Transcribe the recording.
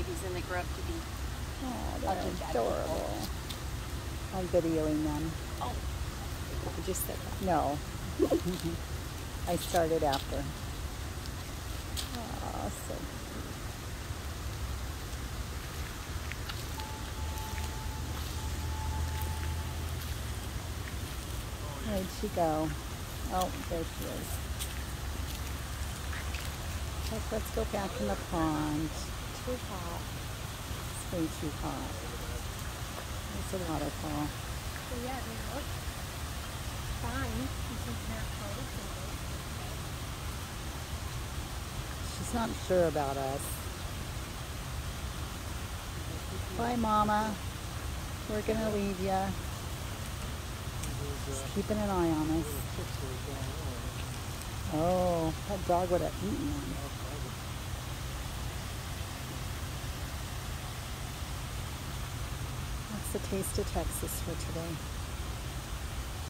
babies and they grow up to be Oh, they're adorable. I'm videoing them. Oh, you just said that. No. I started after. Oh, so cute. Where'd she go? Oh, there she is. Let's go back in the pond. Too hot. It's way too hot. There's a waterfall. So yeah, they look fine. It's not cold. She's not sure about us. Bye, Mama. We're gonna leave ya. Just keeping an eye on us. Oh, that dog would have eaten him. That's the taste of Texas for today.